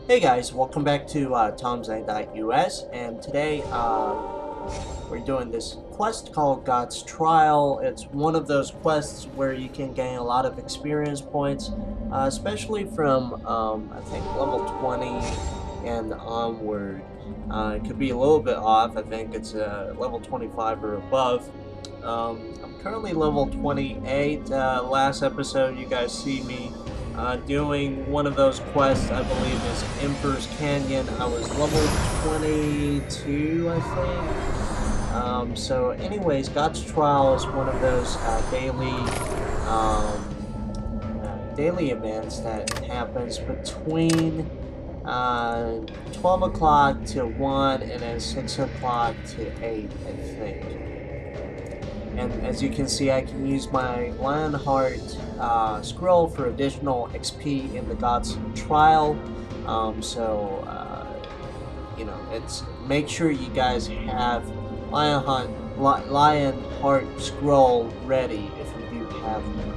Hey guys, welcome back to TomZang.us, and today we're doing this quest called God's Trial. It's one of those quests where you can gain a lot of experience points, especially from I think level 20 and onward. It could be a little bit off. I think it's level 25 or above. I'm currently level 28. Last episode, you guys see me doing one of those quests. I believe is Emperor's Canyon. I was level 22, I think. So anyways, God's Trial is one of those daily events that happens between 12 o'clock to 1 and then 6 o'clock to 8, I think. And as you can see, I can use my Lionheart scroll for additional XP in the God's Trial. You know, it's make sure you guys have Lionheart scroll ready if you do have one.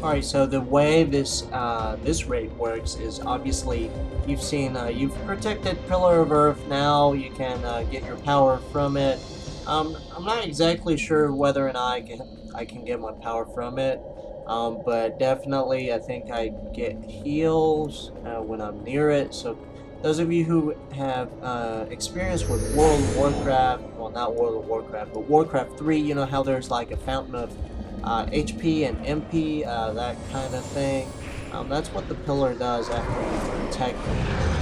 Alright, so the way this raid works is obviously you've seen, you've protected Pillar of Earth. Now you can get your power from it. I'm not exactly sure whether or not I can get my power from it, but definitely I think I get heals when I'm near it. So those of you who have experience with World of Warcraft, well, not World of Warcraft, but Warcraft 3, you know how there's like a fountain of HP and MP, that kind of thing. That's what the pillar does after you protect it.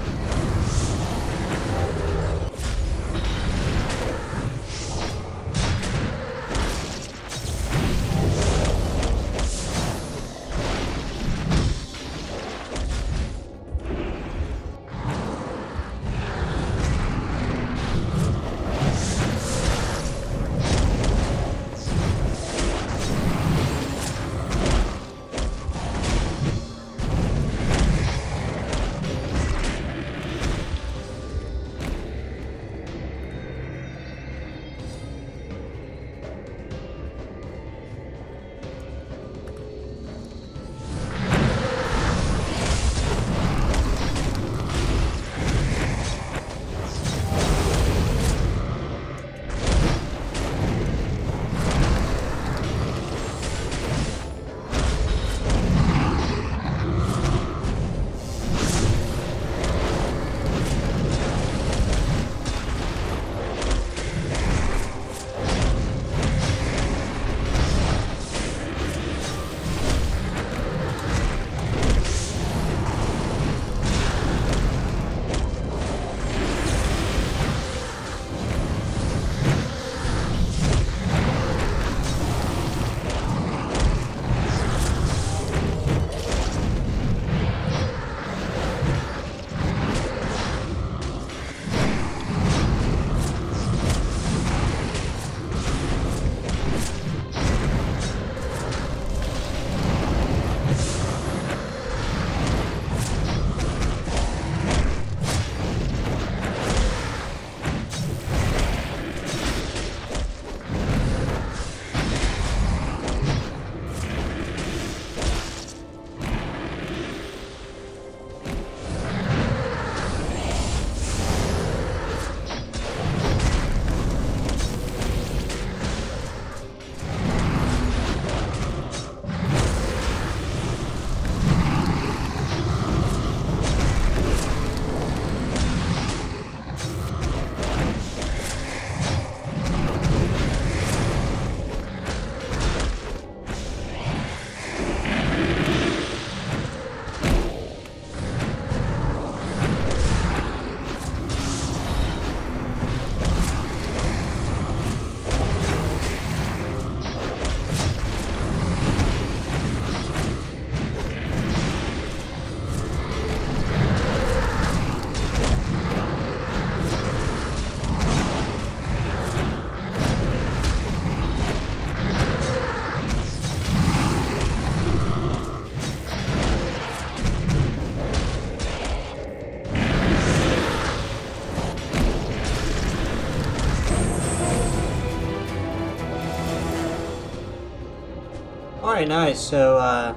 Alright, nice. So,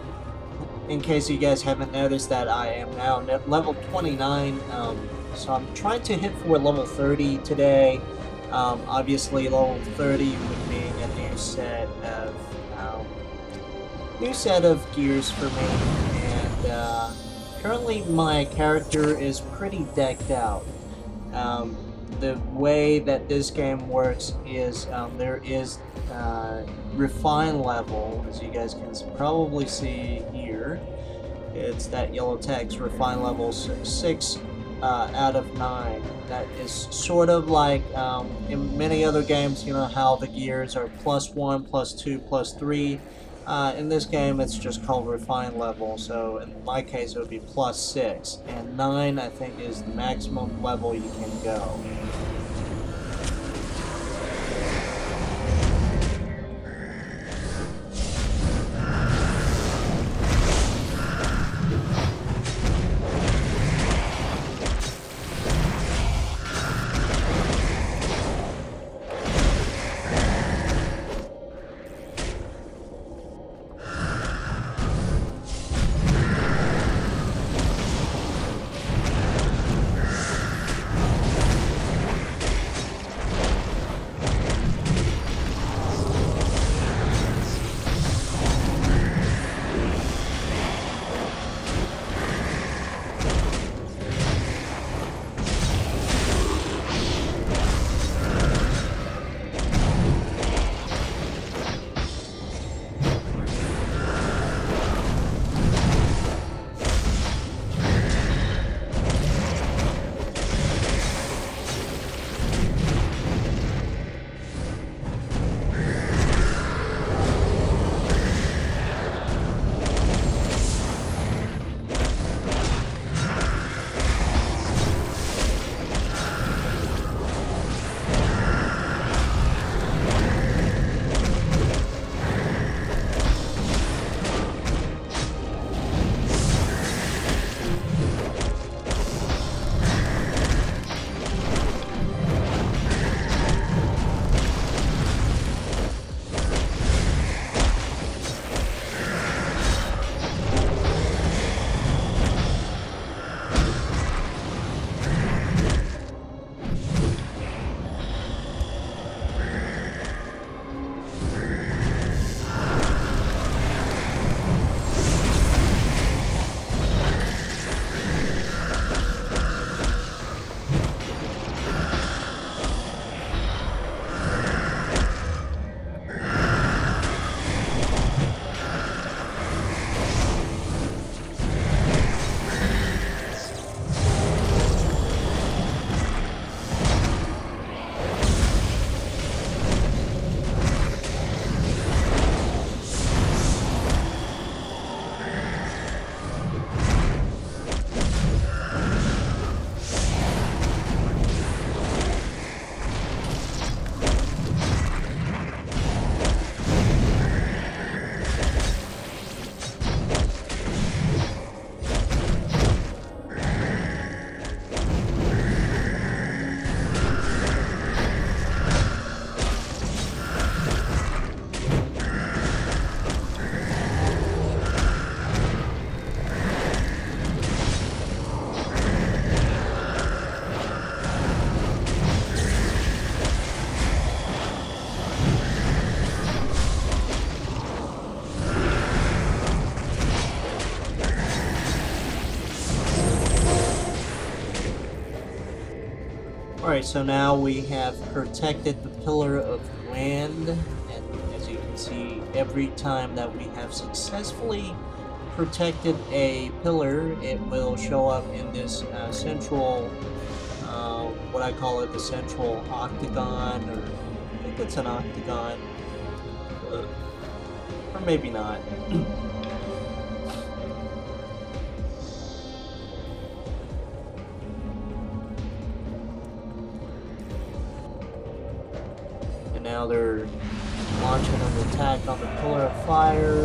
in case you guys haven't noticed that I am now level 29, so I'm trying to hit for level 30 today. Obviously, level 30 would mean a new set of gears for me, and currently my character is pretty decked out. The way that this game works is there is refine level, as you guys can probably see here. It's that yellow text, refine level 6 out of 9. That is sort of like in many other games, you know how the gears are +1, +2, +3. In this game, it's just called refine level, so in my case, it would be +6, and 9, I think, is the maximum level you can go. Alright, so now we have protected the Pillar of Land, and as you can see, every time that we have successfully protected a pillar, it will show up in this central, what I call it, the central octagon, or I think it's an octagon, or maybe not. And now they're launching an attack on the Pillar of Fire.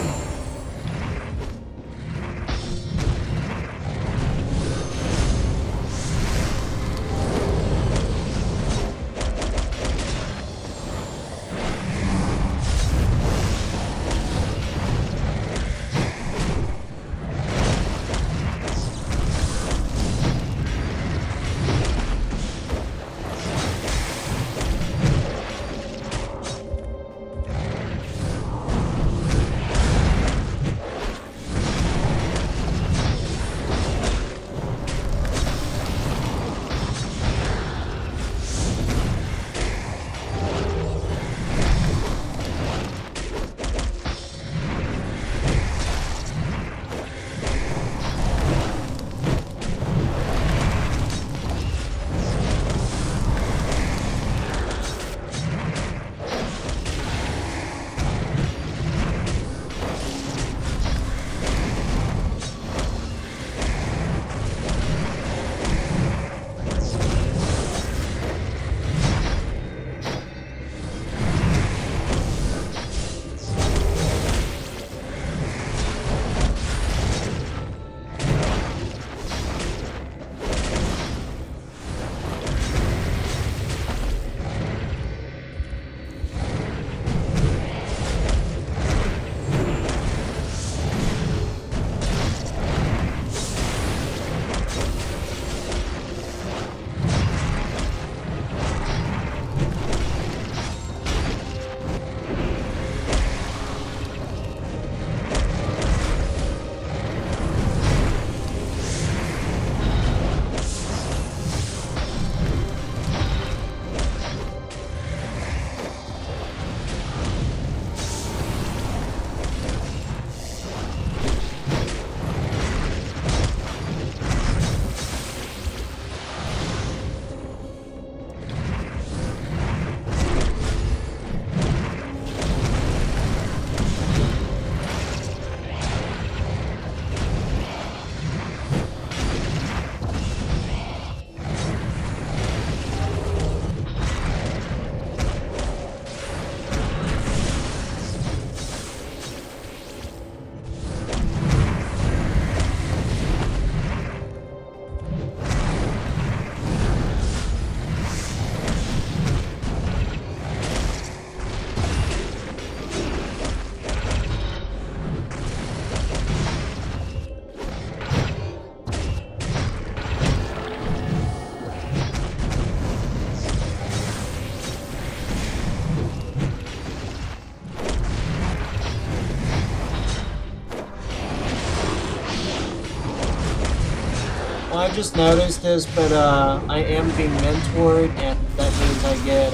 I just noticed this, but I am being mentored, and that means I get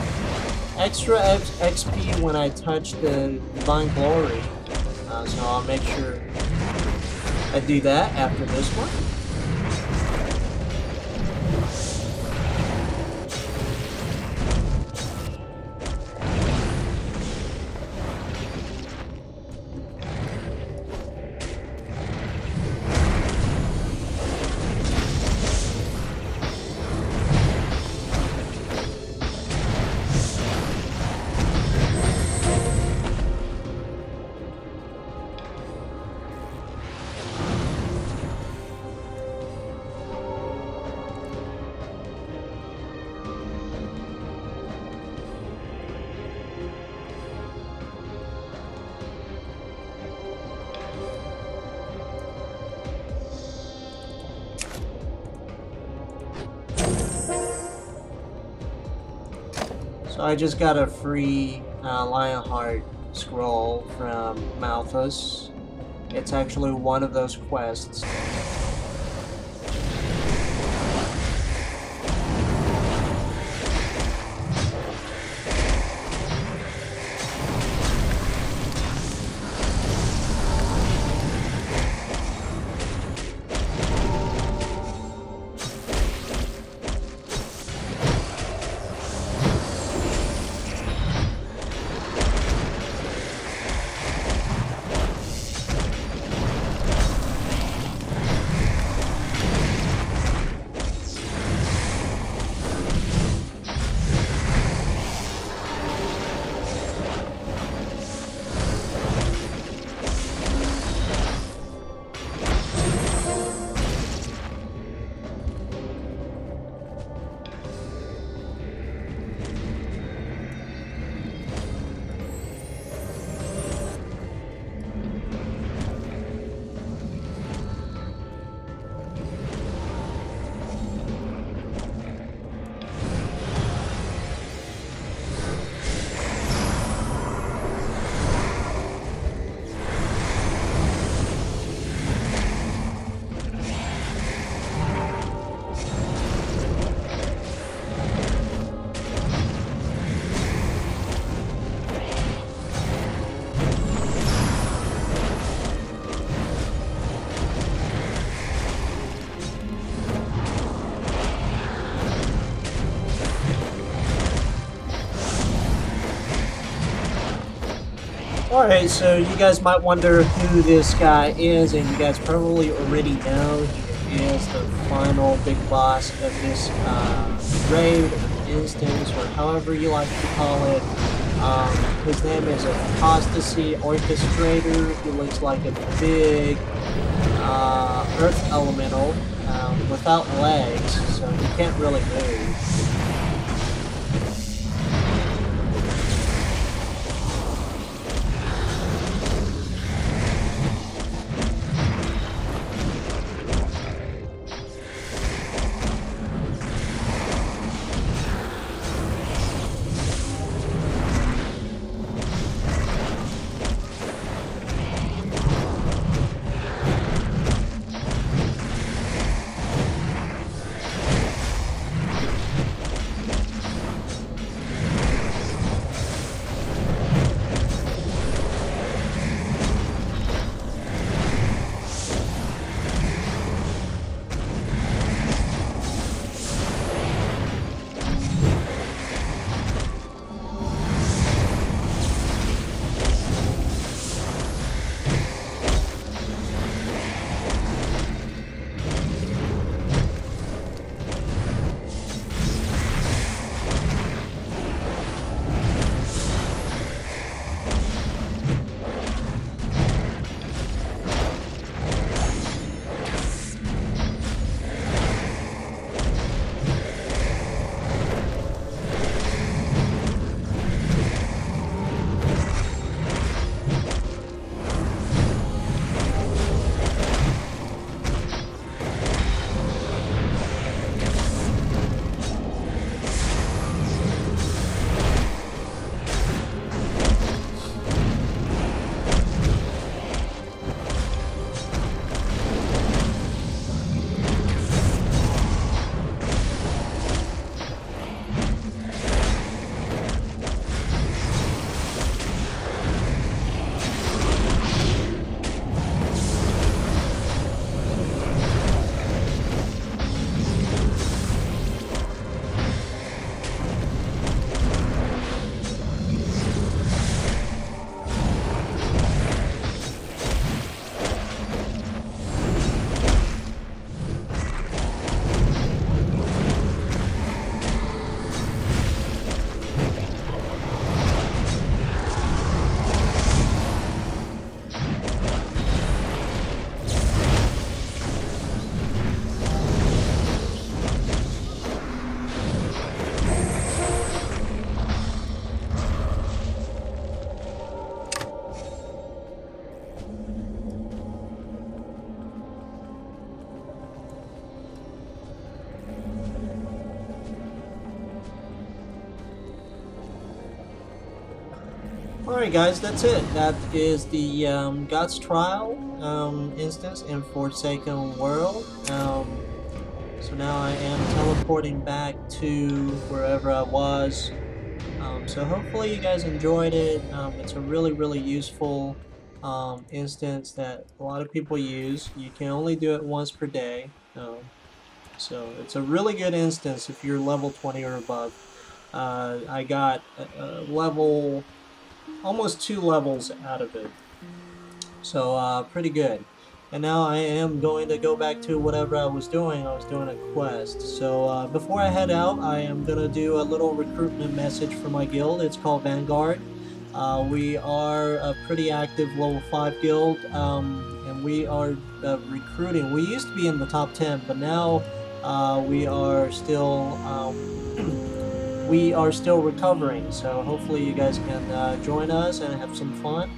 extra XP when I touch the Divine Glory. So I'll make sure I do that after this one. So I just got a free Lionheart scroll from Malthus. It's actually one of those quests. Alright, so you guys might wonder who this guy is, and you guys probably already know he is the final big boss of this raid, instance, or however you like to call it. His name is Apostasy Orchestrator. He looks like a big earth elemental without legs, so he can't really move. Alright guys, that's it. That is the God's Trial instance in Forsaken World. So now I am teleporting back to wherever I was. So hopefully you guys enjoyed it. It's a really useful instance that a lot of people use. You can only do it once per day. So it's a really good instance if you're level 20 or above. I got level... almost 2 levels out of it, so pretty good. And now I am going to go back to whatever I was doing. I was doing a quest. So before I head out, I am going to do a little recruitment message for my guild. It's called Vanguard. We are a pretty active level 5 guild, and we are recruiting. We used to be in the top 10, but now we are still recovering, so hopefully you guys can join us and have some fun.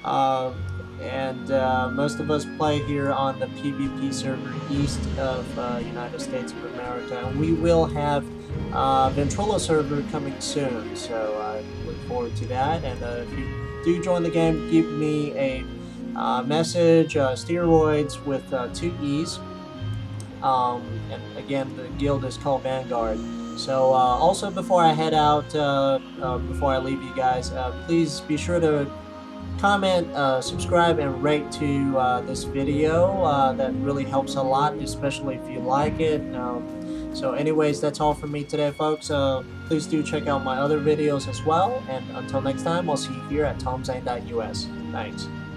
Most of us play here on the PvP server east of United States of America, and we will have Ventrilo server coming soon, so I look forward to that. And if you do join the game, give me a message, steroids with 2 E's, and again the guild is called Vanguard. So also before I head out, before I leave you guys, please be sure to comment, subscribe, and rate to this video. That really helps a lot, especially if you like it. So anyways, that's all from me today, folks. Please do check out my other videos as well. And until next time, I'll see you here at tomzane.us. Thanks.